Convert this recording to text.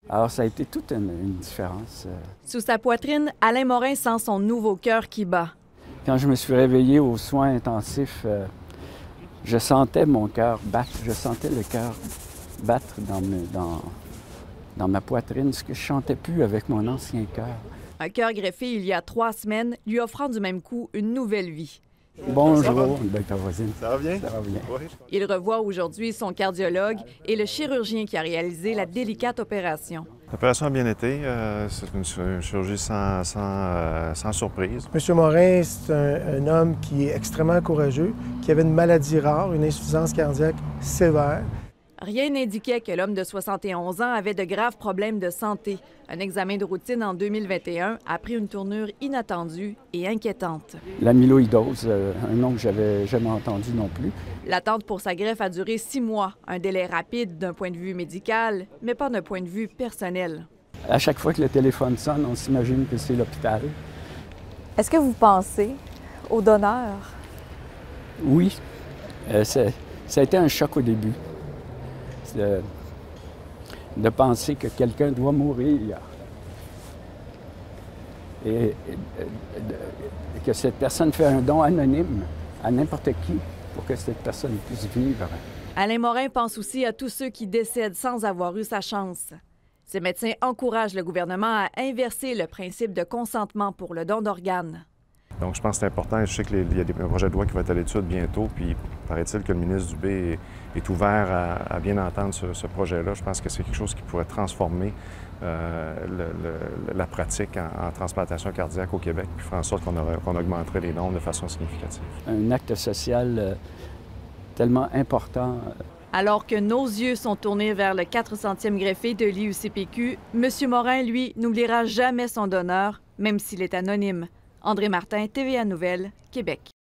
Alors, ça a été toute une différence. Sous sa poitrine, Alain Morin sent son nouveau cœur qui bat. Quand je me suis réveillé aux soins intensifs, je sentais mon cœur battre. Je sentais le cœur battre dans ma poitrine, ce que je ne chantais plus avec mon ancien cœur. Un cœur greffé il y a 3 semaines, lui offrant du même coup une nouvelle vie. Bonjour, docteur voisine. Ça va bien? Ça va bien. Oui. Il revoit aujourd'hui son cardiologue et le chirurgien qui a réalisé la délicate opération. L'opération a bien été. C'est une chirurgie sans surprise. M. Morin, c'est un homme qui est extrêmement courageux, qui avait une maladie rare, une insuffisance cardiaque sévère. Rien n'indiquait que l'homme de 71 ans avait de graves problèmes de santé. Un examen de routine en 2021 a pris une tournure inattendue et inquiétante. L'amyloïdose, un nom que j'avais jamais entendu non plus. L'attente pour sa greffe a duré 6 mois, un délai rapide d'un point de vue médical, mais pas d'un point de vue personnel. À chaque fois que le téléphone sonne, on s'imagine que c'est l'hôpital. Est-ce que vous pensez au donneur? Oui, ça a été un choc au début. De penser que quelqu'un doit mourir et que cette personne fait un don anonyme à n'importe qui pour que cette personne puisse vivre. Alain Morin pense aussi à tous ceux qui décèdent sans avoir eu sa chance. Ces médecins encouragent le gouvernement à inverser le principe de consentement pour le don d'organes. Donc, je pense que c'est important. Je sais qu'il y a un projet de loi qui va être à l'étude bientôt, puis paraît-il que le ministre Dubé est ouvert à bien entendre ce projet-là. Je pense que c'est quelque chose qui pourrait transformer la pratique en transplantation cardiaque au Québec, puis faire en sorte qu'on augmenterait les nombres de façon significative. Un acte social tellement important. Alors que nos yeux sont tournés vers le 400e greffé de l'IUCPQ, M. Morin, lui, n'oubliera jamais son donneur, même s'il est anonyme. André Martin, TVA Nouvelles, Québec.